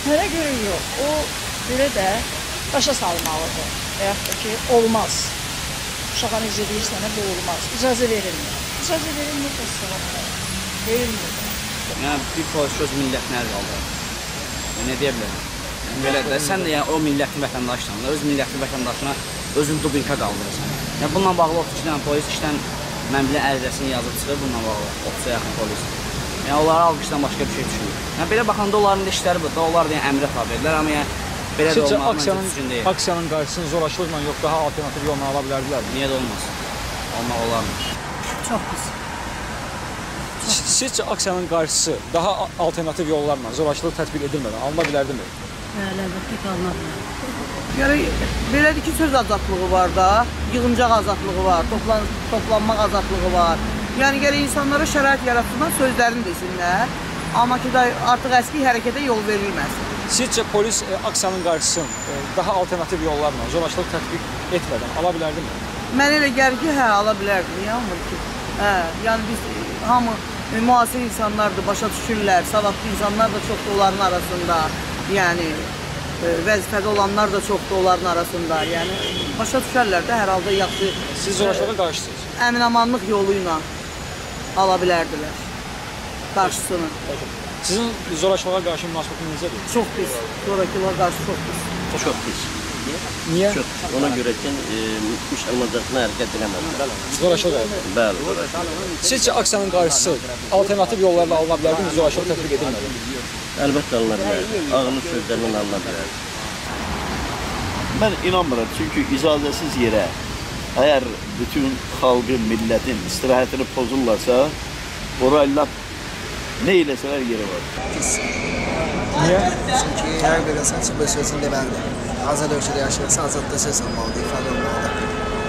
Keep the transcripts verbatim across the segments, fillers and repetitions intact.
Mənə görə yox. O belə də başa salmalıdır. Və yaxud da ki, olmaz. Uşağa necə deyirsənə, bu olmaz. İcazə verilmir. İcazə verilmir də sonra. Verilmir. Yəni, bir polis öz millətini əl qaldır. Ne deyə bilərəm? Belə də, sən də yəni, o millətin vətəndaşsan da, öz millətin vətəndaşına özün dubinka qaldırırsan. Yəni, bununla bağlı otuz iki dənə polis işdən mən bilən ərizəsini yazıb çıxır, bununla bağlı otuza yaxın polis. Yəni, onlara alqışdan başqa bir şey düşünür. Yəni, belə baxanda onların da işləri bu da, onlar da yəni, əmrə tabi edirlər, amma yəni, belə də olmalı, məncə düzgün deyil. Aksiyanın qarşısını zorakılıqla yox, daha alternativ yolla ala bilərdilər mi? Niyə də olmaz? Olmaq olarmı? Çox pis. Sizcə aksiyanın qarşısı daha alternativ yollarla, zorakılıq tətbiq edilmədən alına bilərdi mi? Bəli, əlbəttə ki, alına bilər. Yəni, belədir ki, söz azadlığı var da, yığıncaq azadlığı var, toplan toplanmaq azadlığı var. Yəni, gələ insanlara şərait yaratsınlar, sözlərini desinlər, amma ki, artıq əski hərəkətə yol verilməz. Sizcə polis e, aksiyanın qarşısını e, daha alternativ yollarla, zorakılıq tətbiq etmədən ala bilərdi mi? Mən elə gəlir ki, hə, ala bilərdi, yanmır ki. Hə, yəni biz hamı e, müasir insanlardır, başa düşürlər, savadlı insanlar da çoxdur onların arasında, yəni e, vəzifədə olanlar da çoxdur onların arasında, yəni başa düşərlər də hər halda yaxşı. Siz zorakılığa qarşısınız? Əminamanlıq yolu ilə ala bilərdilər qarşısını. Sizin zorakılığa qarşı münasibətiniz necədir? Çox pis, zorakılığa qarşı çox pis. Çox pis. Niyə? Çox. Ona görə ki, müsəlmanlarına hərəkət eləməlidir. Zorakılıq. Bəli, zorakılıq. Sizcə aksiyanın qarşısı alternativ yollarla alına bilərdi mi, zorakılıq tətbiq edilmədi? Əlbəttə alına bilərdi. Ağıllı sözlərlə alına bilərdi. Mən inanmıram, çünki icazəsiz yerə əgər bütün xalqın, millətin istirahətini pozurlarsa, orayla nə eləsələr yeri var. Pis. Niyə? Çünki hər bir insan çıxıb öz sözünü deməlidir. Azad ölkədə yaşayırsa, azadda söz almalıdır, ifadə olmalıdır.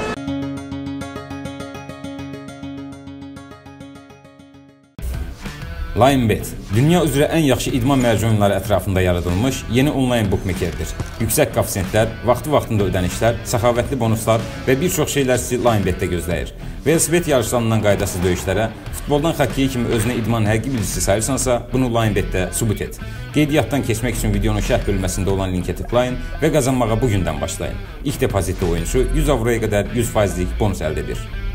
Linebet, dünya üzrə ən yaxşı idman mərci oyunları ətrafında yaradılmış yeni onlayn bookmakerdir. Yüksək koefisientlər, vaxtı-vaxtında ödənişlər, səxavətli bonuslar və bir çox şeylər sizi Linebetdə gözləyir. Velosiped yarışlarından qaydasız döyüşlərə, futboldan xokkeyi kimi özünə idman həqiqi bilgisi sayırsansa, bunu Linebetdə sübut et. Qeydiyyatdan keçmək üçün videonun şərh bölməsində olan linkə tıklayın və qazanmağa bugündən başlayın. İlk depozitli oyuncu yüz avroya qədər yüz faizlik bonus əldə edir.